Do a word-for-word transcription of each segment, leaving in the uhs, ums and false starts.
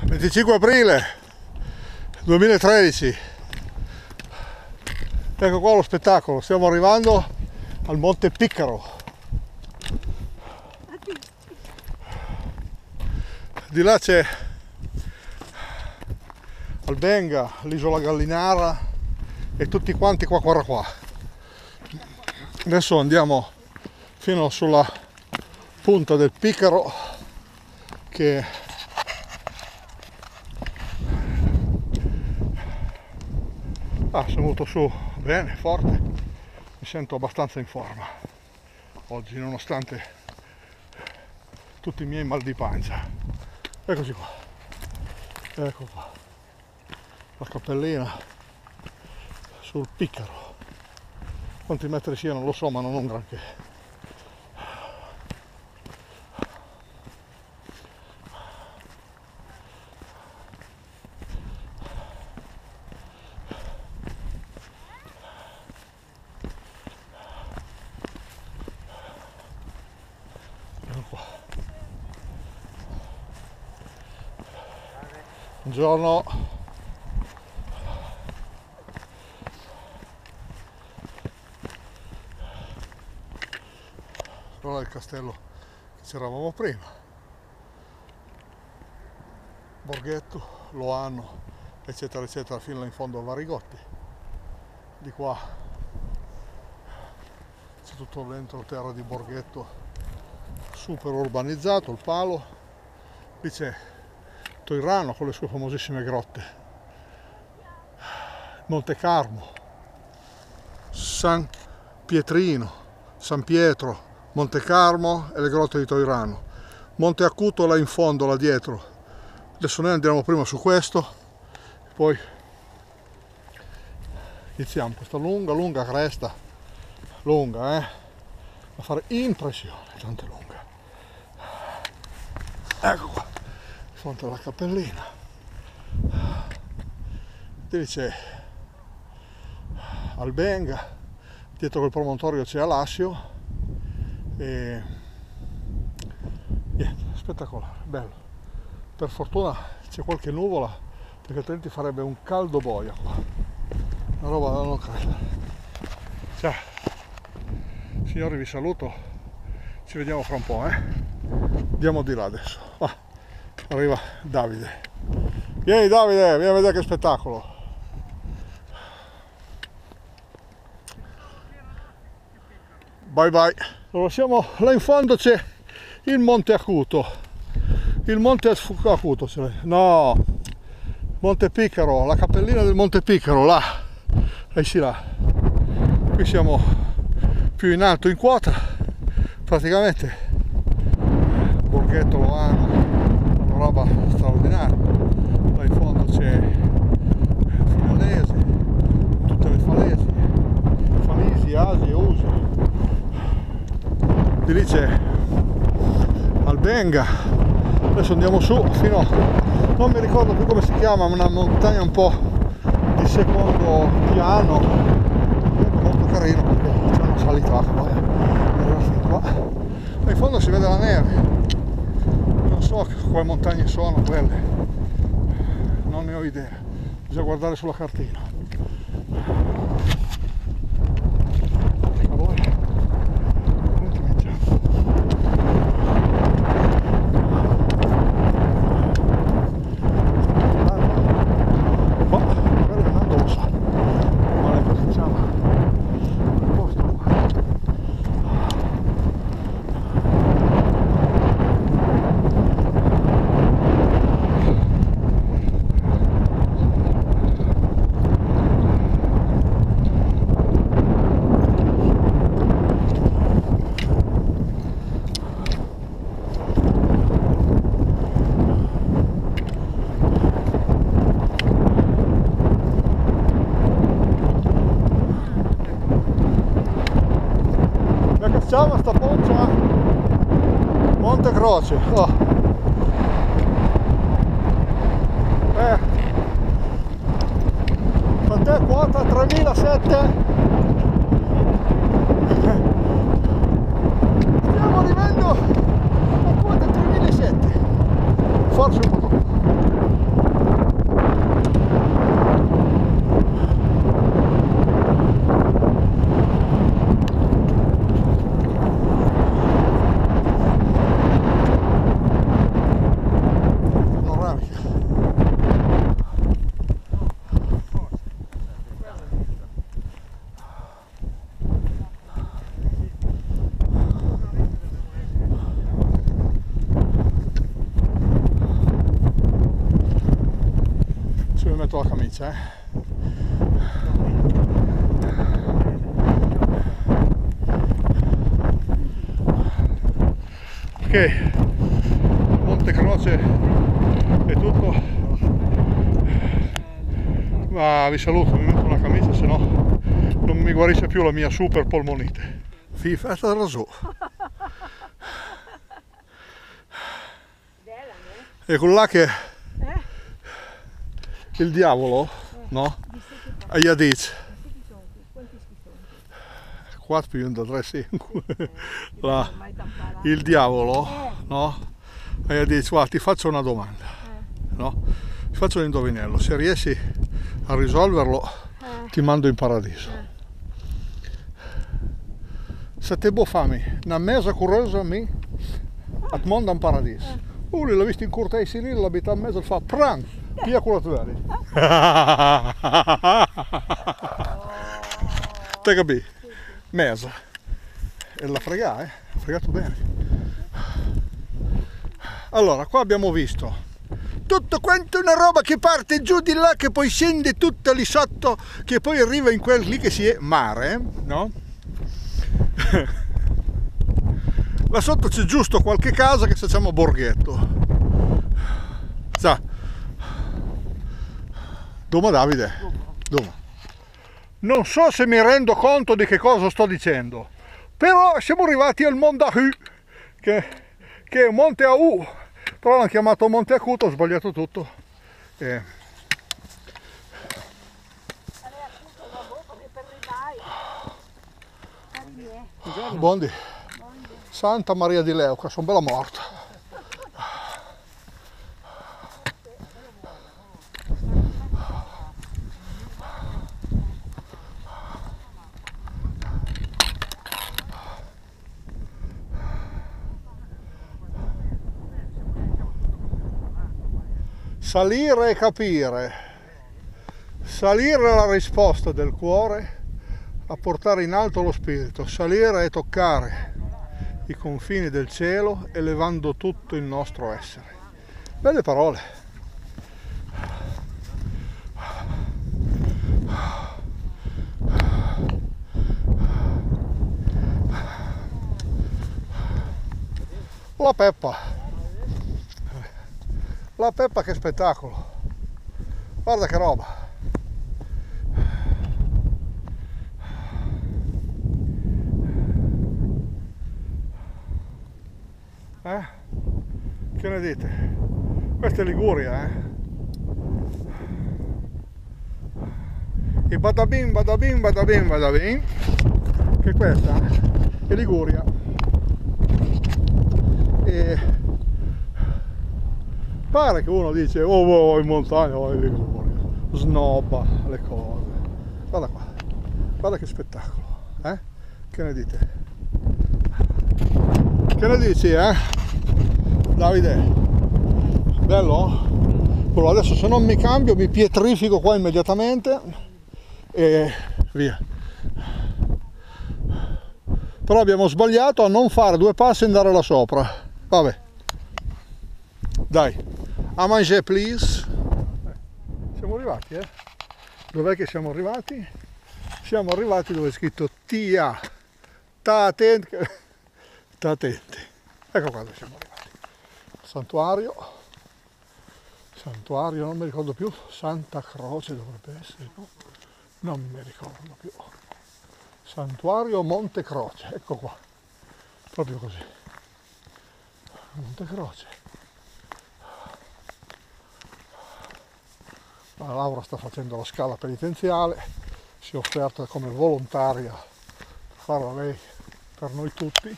venticinque aprile duemilatredici. Ecco qua lo spettacolo, stiamo arrivando al Monte Piccaro. Di là c'è Albenga, l'isola Gallinara e tutti quanti qua qua qua. Adesso andiamo fino sulla punta del Piccaro, che ah, sono venuto su bene, forte, mi sento abbastanza in forma oggi nonostante tutti i miei mal di pancia. Eccoci qua, ecco qua, la cappellina sul Piccaro. Quanti metri siano non lo so, ma non un granché. Buongiorno. Quello è il castello che c'eravamo prima. Borghetto, Loano, eccetera eccetera, fino in fondo a Varigotti. Di qua c'è tutto l'entroterra di Borghetto, super urbanizzato, il Palo. Lì c'è Toirano con le sue famosissime grotte, Monte Carmo, San Pietrino, San Pietro, Monte Carmo e le grotte di Toirano, Monte Acuto là in fondo, là dietro. Adesso noi andiamo prima su questo, poi iniziamo questa lunga lunga cresta, lunga eh, a fare impressione, tanto è lunga. Ecco qua, di fronte alla cappellina. Lì c'è Albenga, dietro quel promontorio c'è Alassio e niente, spettacolare, bello. Per fortuna c'è qualche nuvola, perché altrimenti farebbe un caldo boia qua, una roba da non credere. Ciao signori, vi saluto, ci vediamo fra un po', eh. Andiamo di là adesso. Ah, arriva Davide. Vieni Davide, vieni a vedere che spettacolo. Bye bye. Allora siamo là in fondo, c'è il Monte Acuto. Il Monte Acuto, c'è. No, Monte Piccaro, la cappellina del Monte Piccaro, là. E sì là. Qui siamo più in alto in quota, praticamente. Borghetto Loano, una roba straordinaria. Là in fondo c'è Finalese, tutte le falesi, Falisi, Asi e Usi. Di lì c'è Albenga. Adesso andiamo su fino, non mi ricordo più come si chiama, una montagna un po' di secondo piano, molto carino perché c'è una salita qua, arriva fin qua. Là in fondo si vede la neve, non so quali montagne sono quelle, non ne ho idea, bisogna guardare sulla cartina. Facciamo sta poncia Monte Croce. Oh. Eh. Quant'è quota? tremilasette? Stiamo arrivando a quota tremilasette, forse un po' troppo. metto la camicia, eh. Ok, Monte Croce è tutto, ma vi saluto, mi metto una camicia, se no non mi guarisce più la mia super polmonite. Fifetta della su. E con là che il diavolo, no? Gli dice quattro più da tre, cinque. La, il diavolo, no? E gli dice, guarda, ti faccio una domanda, no? Ti faccio un indovinello, se riesci a risolverlo ti mando in paradiso. Se te può farmi una mesa curiosa mi at mondo in paradiso. Uh, l'ho visto in curta ai Cirilla, l'abita in mezzo e fa pran, via con la tua. Te capì? Mesa. E la frega, eh? Ha fregato bene. Allora, qua abbiamo visto tutto quanto una roba che parte giù di là, che poi scende tutta lì sotto, che poi arriva in quel lì che si è mare, no? Là sotto c'è giusto qualche casa che facciamo borghetto. Sa. Doma Davide. Doma. Non so se mi rendo conto di che cosa sto dicendo, però siamo arrivati al Monte Ahu, che, che è Monte Ahu, però l'hanno chiamato Monte Acuto, ho sbagliato tutto. Eh. Bondi. Santa Maria di Leuca, sono bella morta. Salire e capire. Salire è la risposta del cuore a portare in alto lo spirito. Salire è toccare i confini del cielo, elevando tutto il nostro essere. Belle parole. La Peppa. La Peppa, che spettacolo. Guarda che roba. Eh? Che ne dite? Questa è Liguria, eh? E badabim, badabim, badabim, badabim, che questa è Liguria. E pare che uno dice, oh, oh in montagna, oh, in Liguria, snobba le cose. Guarda qua, guarda che spettacolo, eh? Che ne dite? Che ne dici, eh? Davide? Bello? Però adesso se non mi cambio mi pietrifico qua immediatamente e via. Però abbiamo sbagliato a non fare due passi e andare là sopra. Vabbè. Dai. A manger please. Siamo arrivati, eh? Dov'è che siamo arrivati? Siamo arrivati dove è scritto T A. Sta attenti. Sta attenti. Ecco qua dove siamo arrivati. Santuario. Santuario, non mi ricordo più. Santa Croce dovrebbe essere, no? Non mi ricordo più. Santuario Monte Croce, ecco qua. Proprio così. Monte Croce. La Laura sta facendo la scala penitenziale, si è offerta come volontaria per farla lei per noi tutti.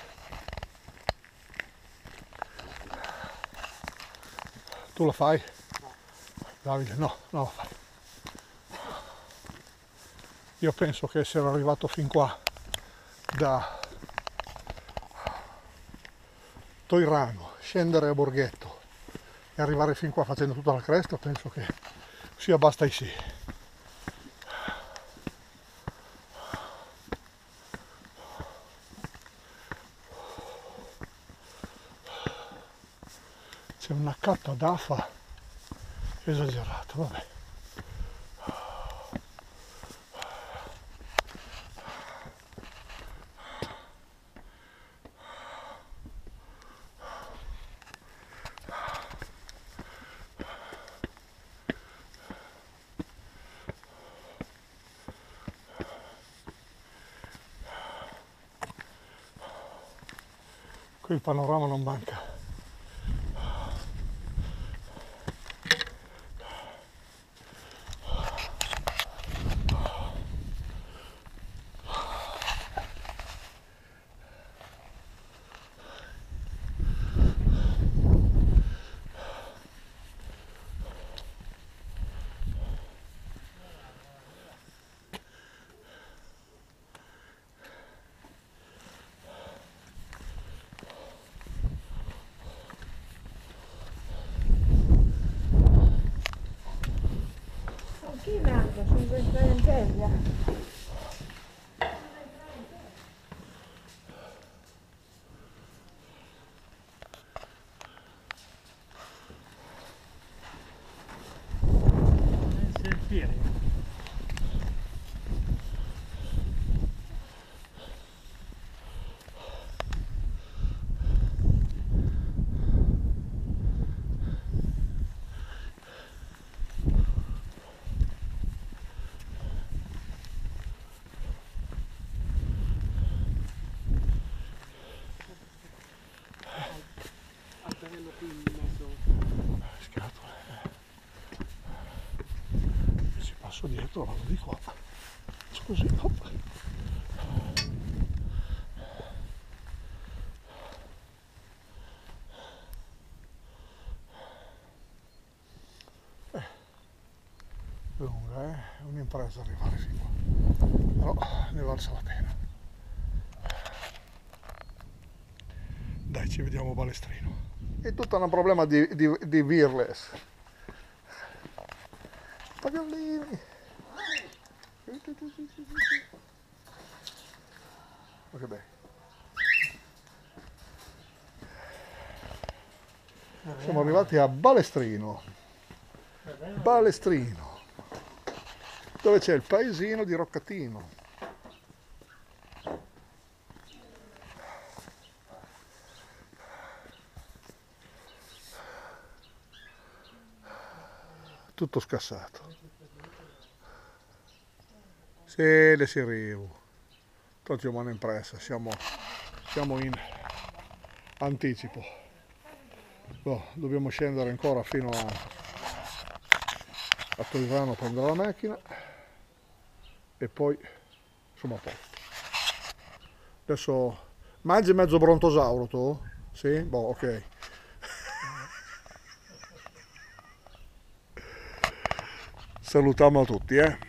Tu la fai? No. Davide, no, non la fai. Io penso che essere arrivato fin qua da Toirano, scendere a Borghetto e arrivare fin qua facendo tutta la cresta, penso che sia basta i sì. C'è una catta d'afa esagerata, vabbè. Qui il panorama non manca. Chi manca? Sono sempre in terra. Ci passo dietro, vado di qua. Così, hop. Eh, lunga, eh? È un'impresa arrivare fin qua. Però ne valsa la pena. Dai, ci vediamo Balestrino. È tutto un problema di, di, di wireless. Pagallini. Ma che bello. Siamo arrivati a Balestrino. Balestrino. Dove c'è il paesino di Roccatino. Tutto scassato. Sì, le si arrivo. Tanto mano impressa, siamo, siamo in anticipo. Oh, dobbiamo scendere ancora fino a, a Tolisano a prendere la macchina e poi insomma a posto. Adesso mangi mezzo brontosauro tu? Sì? Boh, ok. Salutiamo a tutti, eh.